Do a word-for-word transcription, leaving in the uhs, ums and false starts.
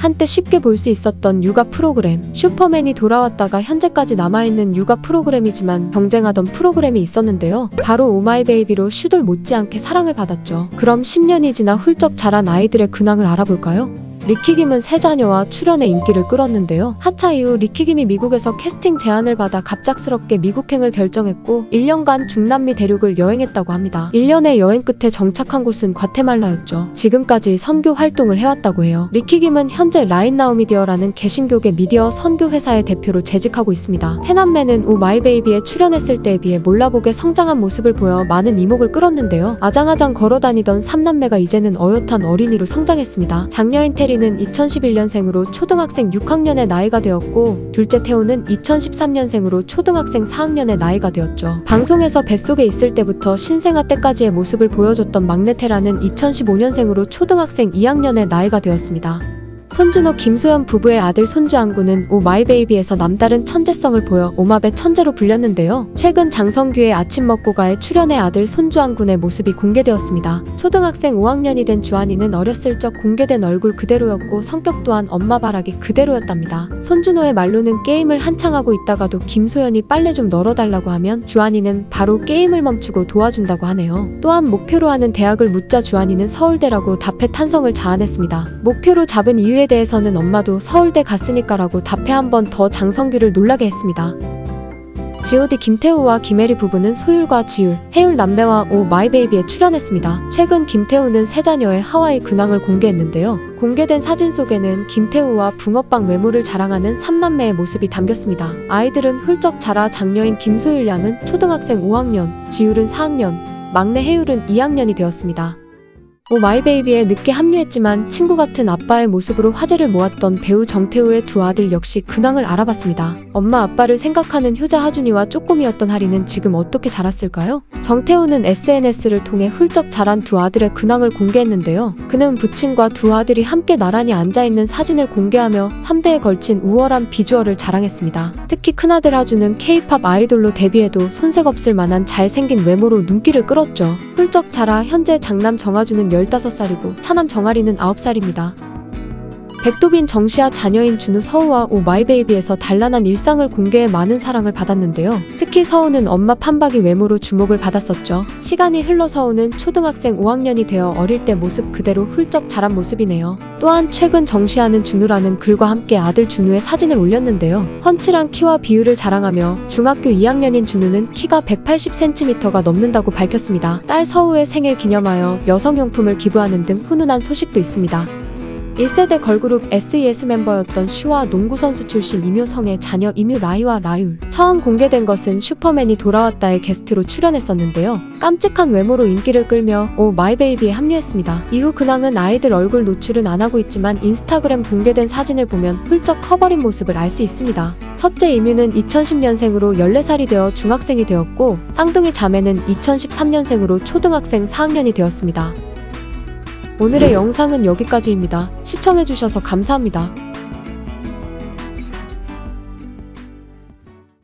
한때 쉽게 볼 수 있었던 육아 프로그램. 슈퍼맨이 돌아왔다가 현재까지 남아있는 육아 프로그램이지만 경쟁하던 프로그램이 있었는데요. 바로 오마이베이비로 슈돌 못지않게 사랑을 받았죠. 그럼 십 년이 지나 훌쩍 자란 아이들의 근황을 알아볼까요? 리키김은 세 자녀와 출연의 인기를 끌었는데요. 하차 이후 리키김이 미국에서 캐스팅 제안을 받아 갑작스럽게 미국행을 결정했고 일 년간 중남미 대륙을 여행했다고 합니다. 일 년의 여행 끝에 정착한 곳은 과테말라였죠. 지금까지 선교 활동을 해왔다고 해요. 리키김은 현재 라인나우미디어라는 개신교계 미디어 선교 회사의 대표로 재직하고 있습니다. 해남매는 오마이베이비에 출연했을 때에 비해 몰라보게 성장한 모습을 보여 많은 이목을 끌었는데요. 아장아장 걸어다니던 삼남매가 이제는 어엿한 어린이로 성장했습니다. 장녀인 테리 는 이천십일 년생으로 초등학생 육 학년의 나이가 되었고 둘째 태호는 이천십삼 년생으로 초등학생 사 학년의 나이가 되었죠. 방송에서 뱃속에 있을 때부터 신생아 때까지의 모습을 보여줬던 막내 테라는 이천십오 년생으로 초등학생 이 학년의 나이가 되었습니다. 손준호 김소연 부부의 아들 손주 안구는 오마이베이비에서 남다른 천재성을 보여 오마베 천재로 불렸는데요. 최근 장성규의 아침 먹고 가에 출연해 아들 손주 안군의 모습이 공개되었습니다. 초등학생 오 학년이 된 주한이는 어렸을 적 공개된 얼굴 그대로였고 성격 또한 엄마 바라기 그대로였답니다. 손준호의 말로는 게임을 한창 하고 있다가도 김소연이 빨래 좀 널어달라고 하면 주한이는 바로 게임을 멈추고 도와준다고 하네요. 또한 목표로 하는 대학을 묻자 주한이는 서울대라고 답해 탄성을 자아냈습니다. 목표로 잡은 이유에 대해서는 엄마도 서울대 갔으니까 라고 답해 한 번 더 장성규를 놀라게 했습니다. 지오디 김태우와 김혜리 부부는 소율과 지율, 해율 남매와 오마이베이비에 출연했습니다. 최근 김태우는 세 자녀의 하와이 근황을 공개했는데요. 공개된 사진 속에는 김태우와 붕어빵 외모를 자랑하는 삼남매의 모습이 담겼습니다. 아이들은 훌쩍 자라 장녀인 김소율 양은 초등학생 오 학년, 지율은 사 학년, 막내 해율은 이 학년이 되었습니다. 오마이베이비에 늦게 합류했지만 친구 같은 아빠의 모습으로 화제를 모았던 배우 정태우의 두 아들 역시 근황을 알아봤습니다. 엄마 아빠를 생각하는 효자 하준이와 쪼꼬미였던 하리는 지금 어떻게 자랐을까요? 정태우는 에스엔에스를 통해 훌쩍 자란 두 아들의 근황을 공개했는데요. 그는 부친과 두 아들이 함께 나란히 앉아있는 사진을 공개하며 삼 대에 걸친 우월한 비주얼을 자랑했습니다. 특히 큰아들 하준은 케이팝 아이돌로 데뷔해도 손색 없을 만한 잘생긴 외모로 눈길을 끌었죠. 훌쩍 자라 현재 장남 정하준은 열다섯 살이고 차남 정아리는 아홉 살입니다. 백도빈 정시아 자녀인 준우 서우와 오마이베이비에서 단란한 일상을 공개해 많은 사랑을 받았는데요. 특히 서우는 엄마 판박이 외모로 주목을 받았었죠. 시간이 흘러 서우는 초등학생 오 학년이 되어 어릴 때 모습 그대로 훌쩍 자란 모습이네요. 또한 최근 정시아는 준우라는 글과 함께 아들 준우의 사진을 올렸는데요. 훤칠한 키와 비율을 자랑하며 중학교 이 학년인 준우는 키가 백팔십 센티미터가 넘는다고 밝혔습니다. 딸 서우의 생일 기념하여 여성용품을 기부하는 등 훈훈한 소식도 있습니다. 일 세대 걸그룹 에스이에스 멤버였던 슈와 농구선수 출신 이묘성의 자녀 이묘라이와 라율. 처음 공개된 것은 슈퍼맨이 돌아왔다에 게스트로 출연했었는데요. 깜찍한 외모로 인기를 끌며 오마이베이비에 합류했습니다. 이후 근황은 아이들 얼굴 노출은 안 하고 있지만 인스타그램 공개된 사진을 보면 훌쩍 커버린 모습을 알 수 있습니다. 첫째 이묘는 이천십 년생으로 열네 살이 되어 중학생이 되었고 쌍둥이 자매는 이천십삼 년생으로 초등학생 사 학년이 되었습니다. 오늘의 영상은 여기까지입니다. 시청해주셔서 감사합니다.